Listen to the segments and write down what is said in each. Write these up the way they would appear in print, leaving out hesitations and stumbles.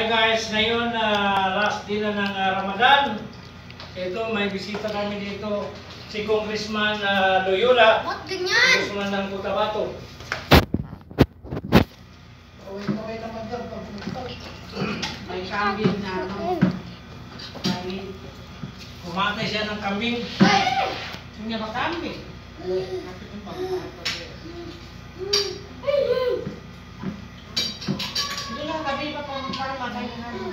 Hi guys, ngayon last day na ng Ramadan. Ito, may bisita kami dito. Si Congressman Loyola. Ba't ganyan? Congressman ng Cotabato. May kambing na ano. Kumatay siya ng kambing. Hindi ba kambing? Hindi lang gabi pa para matay na ano.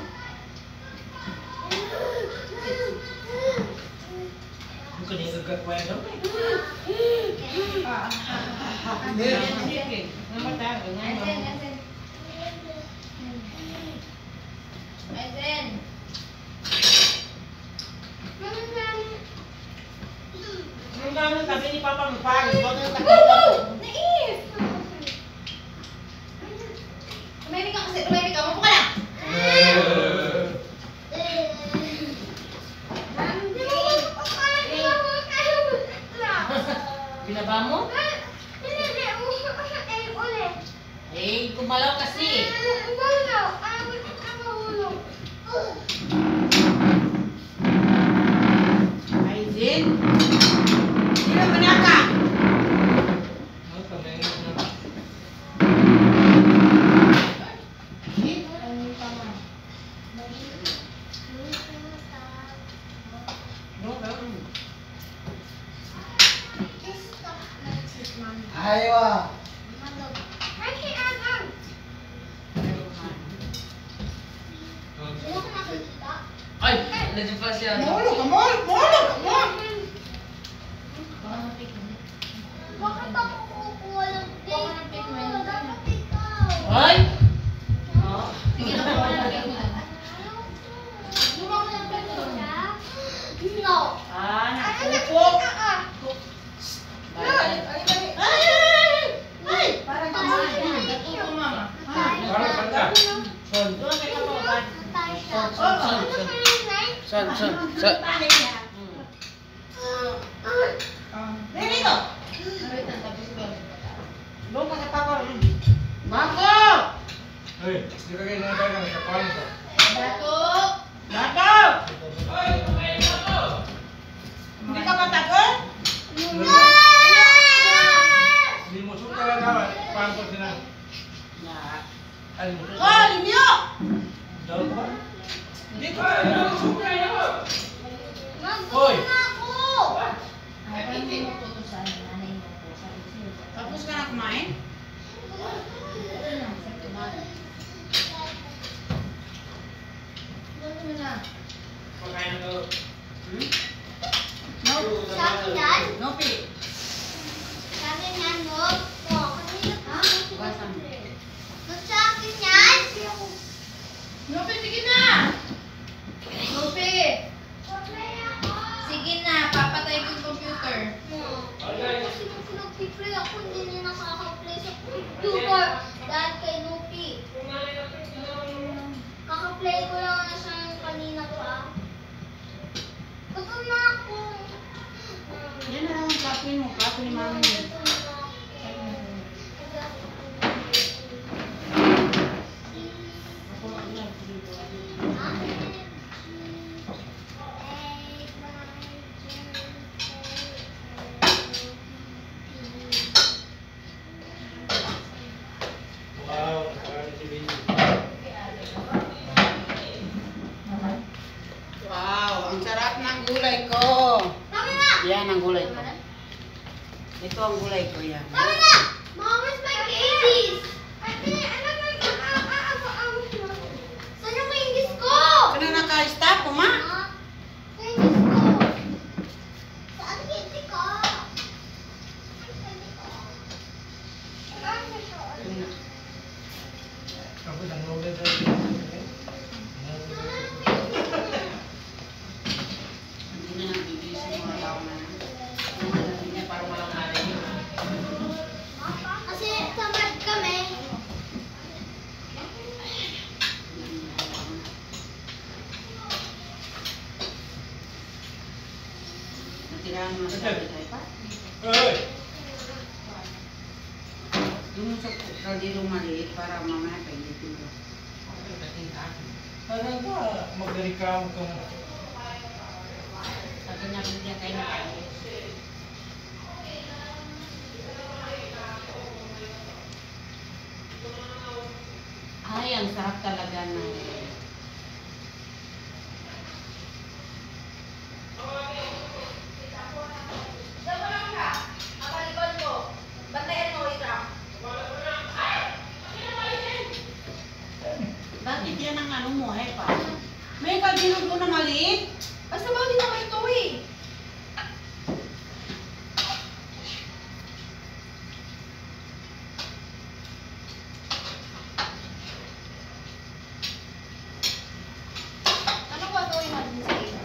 Bukan yung gagawin daw. Sige. Namatay. Yung gano'n sabi ni Papa Mupagos, huwag yung takita ko. Tumahimik ka kasi, tumahimik ka. Mapo ka na! Binaba mo? Eh, kumalaw kasi. Ay, Zin. Hindi na manaka. Aywa. Ay, nandiyan pala siya. Molo ka, molo ka. Bakit ako kukuha ng date mo? Dapat ikaw. Ay! Sige na po na date mo. Di ba ako nag-date mo siya? No. Ah, Ano nakupo. nakita ka? Ay! Parang kumain. Nakupo, mama. Parang kanta. Son. Doon may kapapad. Son. Dito! Doon ka sa papa. Bako! Hey, hindi ka kayo nakakaya ng kapalan ko. Bako! Hindi ka matakot? Hindi mo suka lang naman. Paano ko sila? Ay, mo suka. Oh, Limyo! Daw ba? Dito! Hoy! Tapos ka na kumain? Pagkain na daw. No. Sa akin yan? No, Pi. Sa akin yan, no? Oh, kanina pa. Basan. Sa akin yan? No, Pi, sige na! Lupi. Sige na, papatay ko yung computer. Kasi kung nag-play ako, hindi niya nakaka-play sa computer. Dahil kay Lupi. Kaka-play ko lang na siya yung kanina pa. Gutom na ako. Yan na lang ang plato mo, plato ni Mami. Wow, parang si Baby. Wow, ang sarap ng gulay ko. Tama na! Yan ang gulay ko. Ito ang gulay ko yan. Tama na! Mama's my babies! Ano na yung saan yung kaingis ko? Ano naka-stop ko, ma? Kaingis ko. Saan hindi ko? Ako lang loaded na rin. Hindi na nabibis yung mga tao na. Hindi parang walang narinig. Kasi tamad kami. Natirahan mo sa tayo pa. Hoy! Yung sa kaldero maliit para mamaya kainitin ko. Ano ba? Magreklamo ka mo. Sabi niya bigyan kayo na kayo. Ay, ang sarap talaga ng... Bakit yan ang ano mo, Hepa? May pagdinog mo na maliit? Basta ba hindi naman ito eh. Ano ba ito yung natin sa iyo?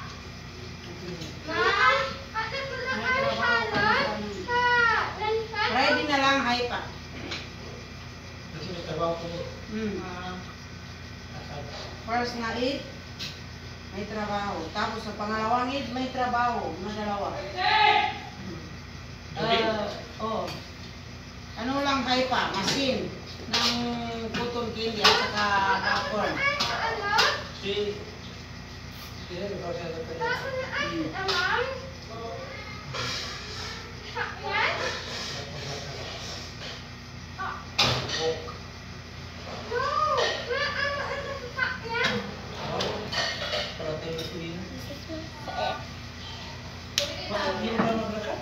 Ma? Ate ko lang kayo salad? Ready na lang, Hepa. Kasi may trabaho ko niya. First na eat, may trabaho. Tapos sa pangalawang eat, may trabaho. Na dalawa. Oh. Ano lang Hepa? Machine ng cotton candy at saka popcorn. Si... Sila, may kasi ano ka niya. Parating na sila. Bakit hindi mo na maglakad?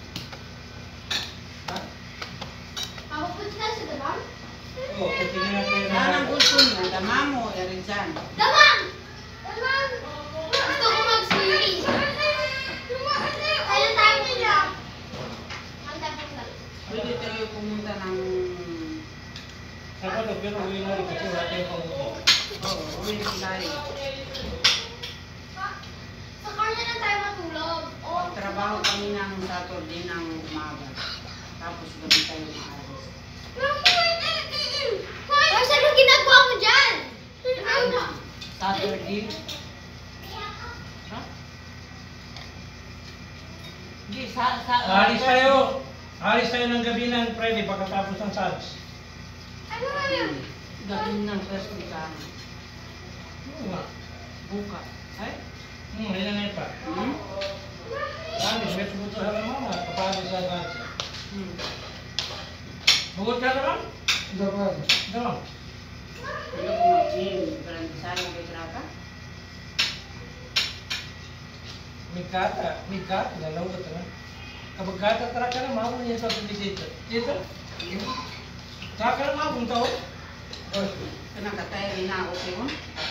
Ha? Mapupunta na sa damam? Oo, patingin natin na... Yan ang gusto mo. Dama mo, yan dyan. Damam! Damam! Gusto ko mag-swimming. Kailan tayo nila? Ang tapos lang. Pwede tayo pumunta ng... Sabado, pero uwi na rin kasi wala tayong pamuti. Oh, uwi na sila rin. Sa car na lang tayo matulog. Trabaho kami ng Saturday ng umaga. Tapos gabi tayo maalis. Ay, saan yung ginagawa mo dyan? Saturday? Ha? Hindi, Alis tayo ng gabi ng Friday pagkatapos ng Sads. Ano nga yun? Gabi ng first week kami. Oo nga. Buka. Ay? Ayun na nga pa. Alis, may subuto sa mama. Kapagod sa Sads. Bukod ka naman? Daman. Daman. Ano ko mag-gym? Parang sayang kay Kraka? May kata. Lalaw ka naman. Kapag kata tara ka na, mamo niya sa dito. Dito? Kaka na mabong tao? Kanakatay rin na ako kayo.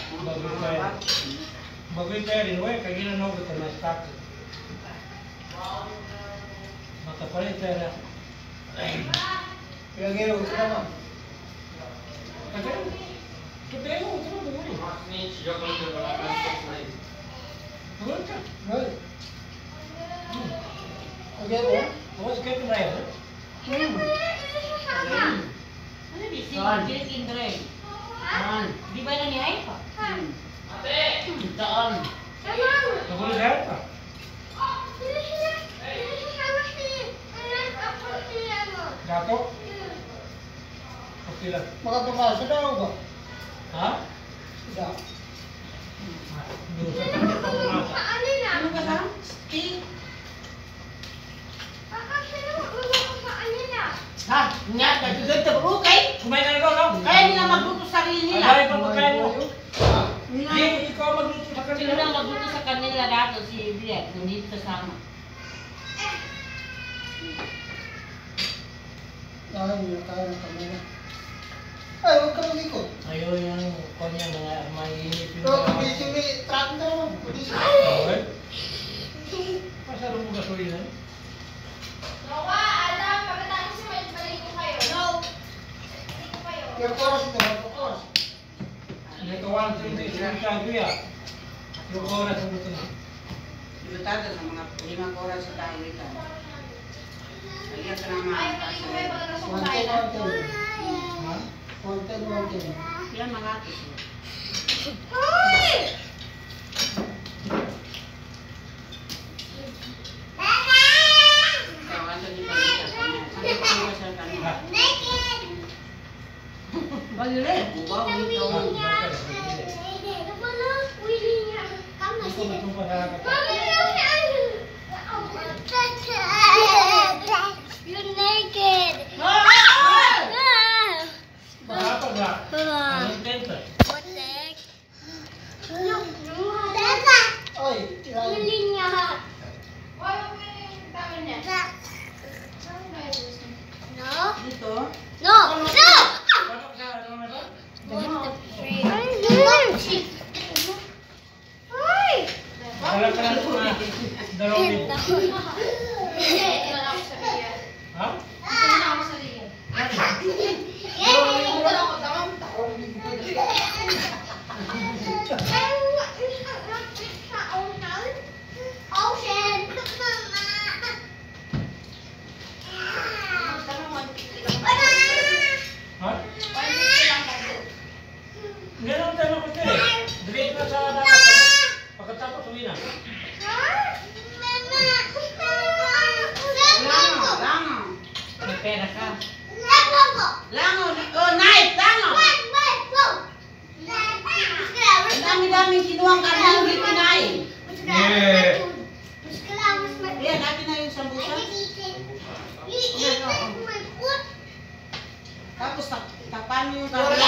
Bagoy tayo rin, wey. Kagina ko ito na stock. Makapalit tayo na. Kaya gano'n, ito naman. Kaya mo, ito naman. Bagoy ka. Bagoy. Okay po? Bagoy ka ito na yan. Ano di? Sige, Indre. Di ba na ni Hepa? Daan. Bagoy ka ito. Gato? Okay lang. Makapapasa daw ba? Ha? Da. Doon sa kanya pa pumasa. Ano ka sa? Steak? Ha? Nga, nagaganda po, okay? Kumain ka na ikaw, no? Kaya nila magluto sa sarili nila. Ay, pagpagkain mo. Hindi, ikaw magluto sa Sino kanila. lang magluto sa kanila dato si Brian, hindi kasama. Kaya mo kaya ng kamera. Ay, huwag ka mag-ikot. Ayaw yung kanya mga mainip yung Pero kabisyo may truck na naman. Kabisyo. Okay. Pasaro mo gasolina. Yung oras ito, yung oras. Nagkawan sa hindi sa kagaya. Yung oras ang gusto na. Lutado sa mga 5 oras sa tawitan. Kaya ka naman. Ha? 110. Yan mga atis. Tawagan sa di pagkita. Ano pa sa kanila? Ha? Balirin. Wow, ito. You're naked. Berapa enggak? Ah. Ang intento. What the heck? Look, Oy, tirahin. Linya. No? Dito. No! No! Paano ka ano na ba? What the freak? Ay! Wala ka na na dalawin. Ha? Ha? Hindi naman tayo napunta eh. Diretso na sa dapat. Pagkatapos uwi na. Lango. Lango. May pera ka. Lango. Oh, knife. Lango. Ang dami-daming kinuhang karne hindi kinain. Yan, natin na yung sambusa. Tapos tapan mo yung karne.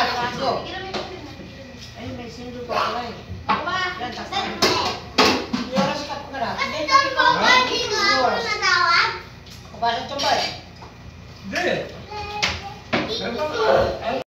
Ay, may single pa pala eh. Yan, tapan mo. Yoras ka pa ka. Kabasa ito ba eh? Hindi. Meron pa.